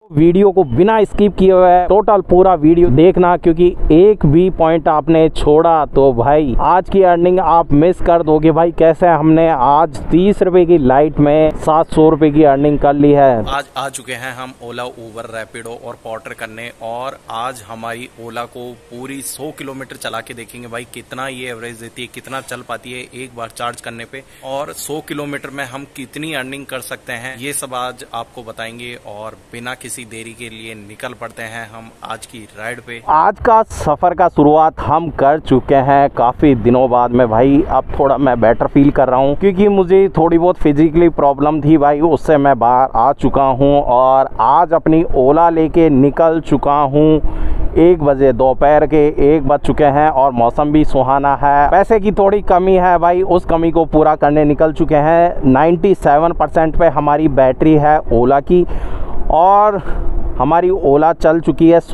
Video को बिना skip किए हुए टोटल पूरा वीडियो देखना, क्योंकि एक भी पॉइंट आपने छोड़ा तो भाई आज की अर्निंग आप मिस कर दोगे। भाई कैसे हमने आज 30 रुपए की लाइट में 700 रुपए की अर्निंग कर ली है। आज आ चुके हैं हम ओला, उबर, रैपिडो और पॉर्टर करने, और आज हमारी ओला को पूरी 100 किलोमीटर चला के देखेंगे भाई कितना ये एवरेज देती है, कितना चल पाती है एक बार चार्ज करने पे, और 100 किलोमीटर में हम कितनी अर्निंग कर सकते हैं, ये सब आज आपको बताएंगे। और बिना किसी देरी के लिए निकल पड़ते हैं हम आज की राइड पे। आज का सफर का शुरुआत हम कर चुके हैं काफी दिनों बाद में। भाई अब थोड़ा मैं बेटर फील कर रहा हूँ, क्योंकि मुझे थोड़ी बहुत फिजिकली प्रॉब्लम थी भाई, उससे मैं बाहर आ चुका हूँ और आज अपनी ओला लेके निकल चुका हूँ। 1 बजे दोपहर के 1 बज चुके हैं और मौसम भी सुहाना है। पैसे की थोड़ी कमी है भाई, उस कमी को पूरा करने निकल चुके हैं। 97% पे हमारी बैटरी है ओला की, और हमारी ओला चल चुकी है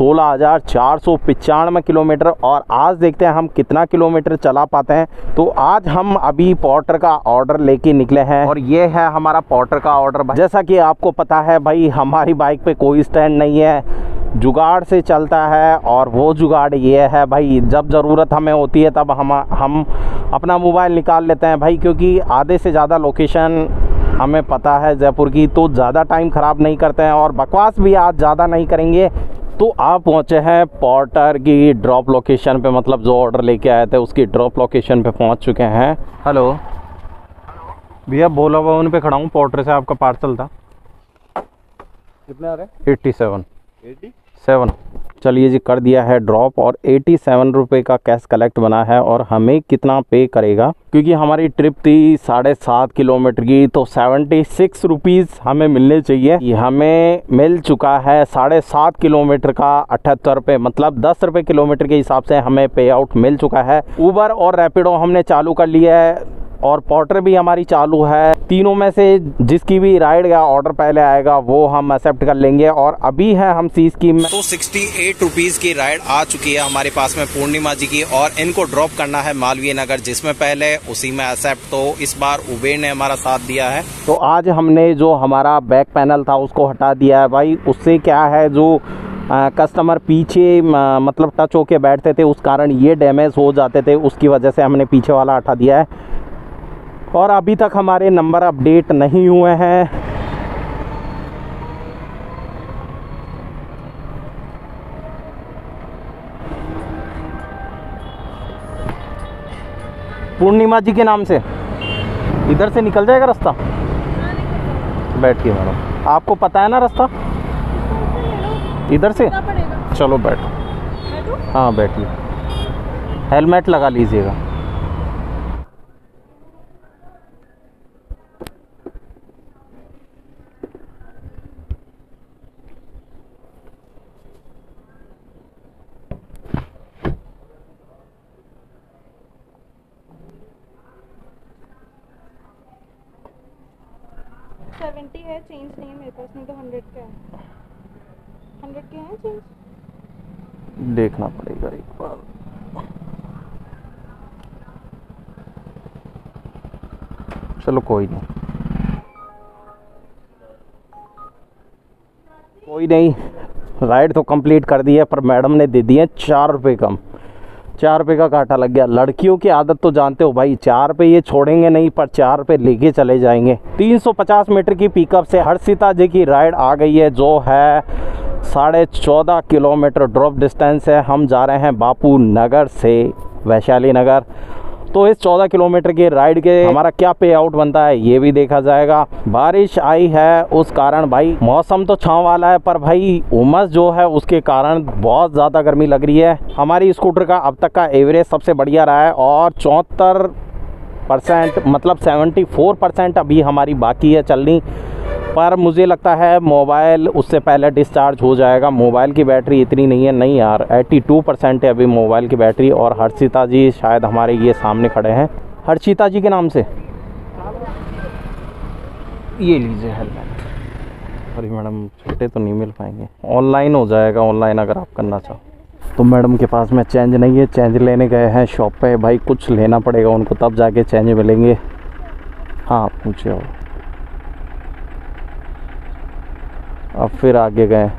16,495 किलोमीटर। और आज देखते हैं हम कितना किलोमीटर चला पाते हैं। तो आज हम अभी पॉर्टर का ऑर्डर लेके निकले हैं, और ये है हमारा पॉर्टर का ऑर्डर। जैसा कि आपको पता है भाई, हमारी बाइक पे कोई स्टैंड नहीं है, जुगाड़ से चलता है। और वो जुगाड़ ये है भाई, जब ज़रूरत हमें होती है तब हम अपना मोबाइल निकाल लेते हैं भाई, क्योंकि आधे से ज़्यादा लोकेशन हमें पता है जयपुर की, तो ज़्यादा टाइम ख़राब नहीं करते हैं और बकवास भी आज ज़्यादा नहीं करेंगे। तो आप पहुँचे हैं पॉर्टर की ड्रॉप लोकेशन पे, मतलब जो ऑर्डर लेके आए थे उसकी ड्रॉप लोकेशन पे पहुँच चुके हैं। हेलो भैया, भोला भवन पे खड़ा हूँ, पॉर्टर से आपका पार्सल था। कितने आ रहे हैं? 87। चलिए जी, कर दिया है ड्रॉप, और 87 रुपये का कैश कलेक्ट बना है। और हमें कितना पे करेगा, क्योंकि हमारी ट्रिप थी 7.5 किलोमीटर की, तो 76 रुपीज़ हमें मिलने चाहिए। ये हमें मिल चुका है 7.5 किलोमीटर का 78 रुपये, मतलब 10 रुपये किलोमीटर के हिसाब से हमें पे आउट मिल चुका है। उबर और रैपिडो हमने चालू कर लिया है, और पॉर्टर भी हमारी चालू है। तीनों में से जिसकी भी राइड या ऑर्डर पहले आएगा वो हम एक्सेप्ट कर लेंगे। और अभी है हम सी स्कीम में। तो 68 रुपीज़ की राइड आ चुकी है हमारे पास में पूर्णिमा जी की, और इनको ड्रॉप करना है मालवीय नगर, जिसमें पहले उसी में एक्सेप्ट। तो इस बार उबेर ने हमारा साथ दिया है। तो आज हमने जो हमारा बैक पैनल था उसको हटा दिया है भाई। उससे क्या है, जो कस्टमर पीछे मतलब टच होके बैठते थे, उस कारण ये डैमेज हो जाते थे, उसकी वजह से हमने पीछे वाला हटा दिया है। और अभी तक हमारे नंबर अपडेट नहीं हुए हैं। पूर्णिमा जी के नाम से इधर से निकल जाएगा रास्ता। बैठिए मैडम, आपको पता है ना रास्ता इधर से? चलो बैठो। हाँ बैठिए, हेलमेट लगा लीजिएगा। है, चेंज नहीं है मेरे पास, नहीं तो 100 का है। 100 के हैं चेंज, देखना पड़ेगा एक बार। चलो कोई नहीं, राइड तो कंप्लीट कर दी है, पर मैडम ने दे दिए 4 रुपये कम। 4 रुपये का घाटा लग गया। लड़कियों की आदत तो जानते हो भाई, 4 रुपये ये छोड़ेंगे नहीं, पर 4 रुपये लेके चले जाएंगे। 350 मीटर की पिकअप से हर्षिता जी की राइड आ गई है, जो है 14.5 किलोमीटर ड्रॉप डिस्टेंस है। हम जा रहे हैं बापू नगर से वैशाली नगर। तो इस 14 किलोमीटर की राइड के हमारा क्या पे आउट बनता है ये भी देखा जाएगा। बारिश आई है, उस कारण भाई मौसम तो छाँव वाला है, पर भाई उमस जो है उसके कारण बहुत ज़्यादा गर्मी लग रही है। हमारी स्कूटर का अब तक का एवरेज सबसे बढ़िया रहा है, और 74% मतलब 74% अभी हमारी बाकी है चलनी। पर मुझे लगता है मोबाइल उससे पहले डिस्चार्ज हो जाएगा। मोबाइल की बैटरी इतनी नहीं है, नहीं यार 82% है अभी मोबाइल की बैटरी। और हर्षिता जी शायद हमारे ये सामने खड़े हैं, हर्षिता जी के नाम से ये लीजिए हेलमेट। अरे मैडम छोटे तो नहीं मिल पाएंगे, ऑनलाइन हो जाएगा, ऑनलाइन अगर आप करना चाहो तो। मैडम के पास में चेंज नहीं है, चेंज लेने गए हैं शॉप पे भाई, कुछ लेना पड़ेगा उनको तब जाके चेंज मिलेंगे। हाँ पूछे। अब फिर आगे गए।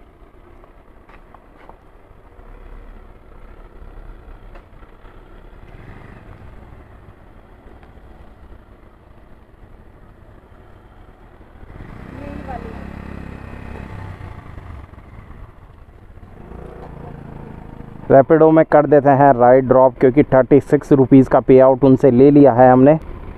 रैपिडो में कर देते हैं राइड ड्रॉप, क्योंकि 36 रुपीज़ का पे आउट उनसे ले लिया है हमने।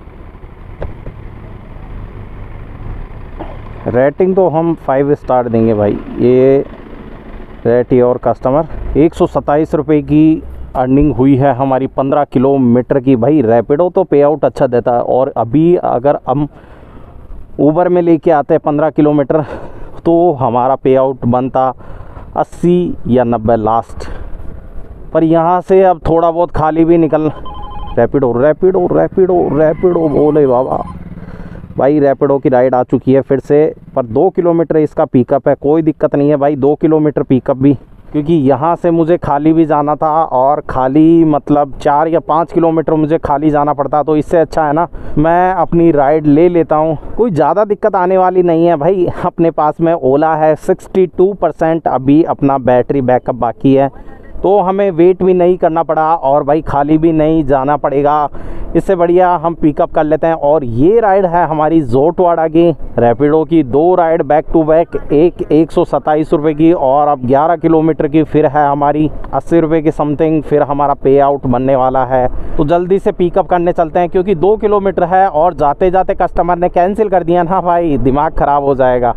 रेटिंग तो हम 5 स्टार देंगे भाई। ये रेट योर कस्टमर। 127 रुपये की अर्निंग हुई है हमारी 15 किलोमीटर की। भाई रैपिडो तो पे आउट अच्छा देता है, और अभी अगर हम ऊबर में लेके आते हैं 15 किलोमीटर तो हमारा पे आउट बनता 80 या 90 लास्ट। पर यहाँ से अब थोड़ा बहुत खाली भी निकल। रैपिडो रैपिडो रैपिडो रैपिडो बोले बाबा। भाई रैपिडो की राइड आ चुकी है फिर से, पर 2 किलोमीटर इसका पिकअप है। कोई दिक्कत नहीं है भाई, 2 किलोमीटर पिकअप भी, क्योंकि यहाँ से मुझे खाली भी जाना था, और खाली मतलब 4 या 5 किलोमीटर मुझे खाली जाना पड़ता। तो इससे अच्छा है ना मैं अपनी राइड ले लेता हूँ। कोई ज़्यादा दिक्कत आने वाली नहीं है भाई। अपने पास में ओला है, 62% अभी अपना बैटरी बैकअप बाकी है, तो हमें वेट भी नहीं करना पड़ा, और भाई खाली भी नहीं जाना पड़ेगा। इससे बढ़िया हम पिकअप कर लेते हैं। और ये राइड है हमारी जोटवाड़ा की रैपिडो की। 2 राइड बैक टू बैक, एक 127 रुपये की, और अब 11 किलोमीटर की फिर है हमारी 80 रुपये की समथिंग। फिर हमारा पे आउट बनने वाला है, तो जल्दी से पिकअप करने चलते हैं, क्योंकि 2 किलोमीटर है और जाते जाते कस्टमर ने कैंसिल कर दिया ना भाई, दिमाग ख़राब हो जाएगा।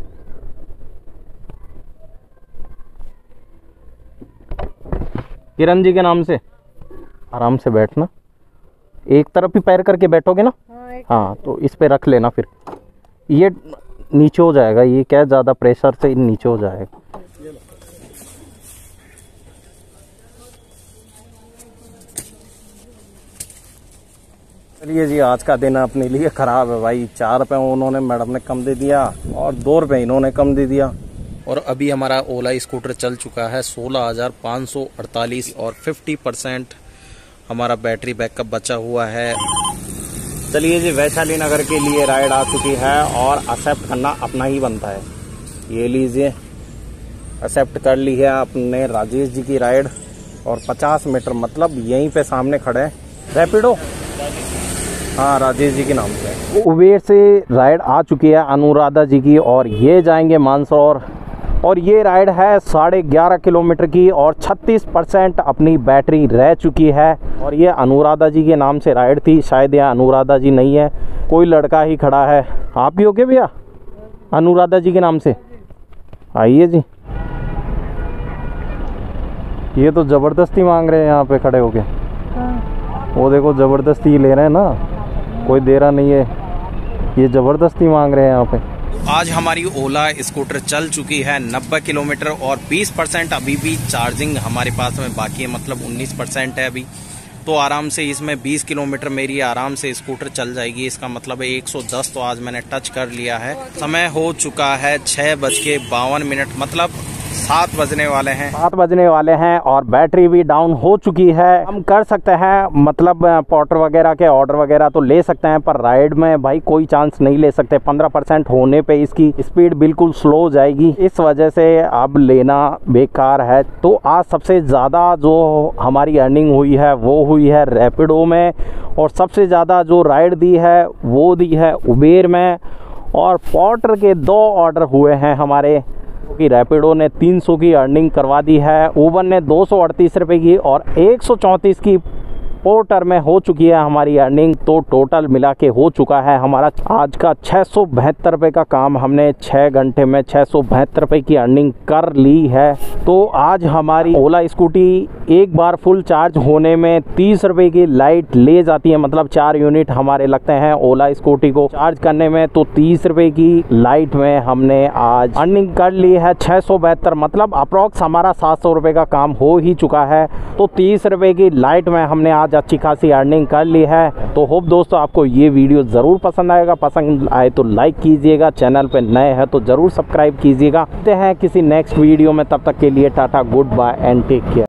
किरण जी के नाम से आराम से बैठना, एक तरफ ही पैर करके बैठोगे ना। हाँ तो इस पे रख लेना, फिर ये नीचे हो जाएगा। ये क्या ज़्यादा प्रेशर से नीचे हो जाएगा। चलिए जी, आज का दिन अपने लिए ख़राब है भाई। 4 रुपये उन्होंने मैडम ने कम दे दिया, और 2 रुपये इन्होंने कम दे दिया। और अभी हमारा ओला स्कूटर चल चुका है 16,548, और 50% हमारा बैटरी बैकअप बचा हुआ है। चलिए जी, वैशाली नगर के लिए राइड आ चुकी है, और एक्सेप्ट करना अपना ही बनता है। ये लीजिए, एक्सेप्ट कर ली है आपने राजेश जी की राइड, और 50 मीटर मतलब यहीं पे सामने खड़े हैं। रैपिडो, हाँ राजेश जी के नाम से। उबेर से राइड आ चुकी है अनुराधा जी की, और ये जाएंगे मानसरोवर। और ये राइड है 11.5 किलोमीटर की, और 36% अपनी बैटरी रह चुकी है। और ये अनुराधा जी के नाम से राइड थी। शायद यह अनुराधा जी नहीं है, कोई लड़का ही खड़ा है। आप ही हो क्या भैया? अनुराधा जी के नाम से आइए जी। ये तो ज़बरदस्ती मांग रहे हैं यहाँ पे खड़े होके। वो देखो ज़बरदस्ती ले रहे हैं ना, कोई दे रहा नहीं है, ये ज़बरदस्ती मांग रहे हैं यहाँ पे। आज हमारी ओला स्कूटर चल चुकी है 90 किलोमीटर, और 20% अभी भी चार्जिंग हमारे पास में बाकी है, मतलब 19% है अभी। तो आराम से इसमें 20 किलोमीटर मेरी आराम से स्कूटर चल जाएगी। इसका मतलब है 110 तो आज मैंने टच कर लिया है। समय हो चुका है 6:52, मतलब 7 बजने वाले हैं। 7 बजने वाले हैं, और बैटरी भी डाउन हो चुकी है। हम कर सकते हैं, मतलब पोर्टर वगैरह के ऑर्डर वगैरह तो ले सकते हैं, पर राइड में भाई कोई चांस नहीं ले सकते। 15% होने पे इसकी स्पीड बिल्कुल स्लो हो जाएगी, इस वजह से अब लेना बेकार है। तो आज सबसे ज़्यादा जो हमारी अर्निंग हुई है वो हुई है रैपिडो में, और सबसे ज़्यादा जो राइड दी है वो दी है उबेर में। और पोर्टर के 2 ऑर्डर हुए हैं हमारे, कि रैपिडो ने 300 की अर्निंग करवा दी है, उबर ने 238 रुपये की, और 134 की पोर्टर में हो चुकी है हमारी अर्निंग। तो टोटल मिला के हो चुका है हमारा आज का 672 रुपये का काम। हमने 6 घंटे में 672 रुपये की अर्निंग कर ली है। तो आज हमारी ओला स्कूटी एक बार फुल चार्ज होने में 30 रुपये की लाइट ले जाती है, मतलब 4 यूनिट हमारे लगते हैं ओला स्कूटी को चार्ज करने में। तो 30 रुपये की लाइट में हमने आज अर्निंग कर ली है 672, मतलब अप्रॉक्स हमारा 700 रुपये का काम हो ही चुका है। तो 30 रुपये की लाइट में हमने आज अच्छी खासी अर्निंग कर ली है। तो होप दोस्तों आपको ये वीडियो ज़रूर पसंद आएगा। पसंद आए तो लाइक कीजिएगा, चैनल पे नए हैं तो ज़रूर सब्सक्राइब कीजिएगा। मिलते हैं किसी नेक्स्ट वीडियो में, तब तक के लिए tata, goodbye and take care.